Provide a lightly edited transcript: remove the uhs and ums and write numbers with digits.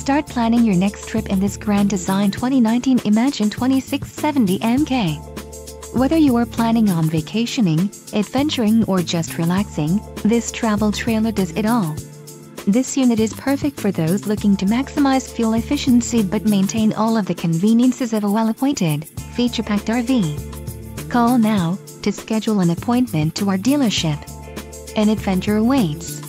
Start planning your next trip in this Grand Design 2019 Imagine 2670 MK. Whether you are planning on vacationing, adventuring or just relaxing, this travel trailer does it all. This unit is perfect for those looking to maximize fuel efficiency but maintain all of the conveniences of a well-appointed, feature-packed RV. Call now to schedule an appointment to our dealership. An adventure awaits.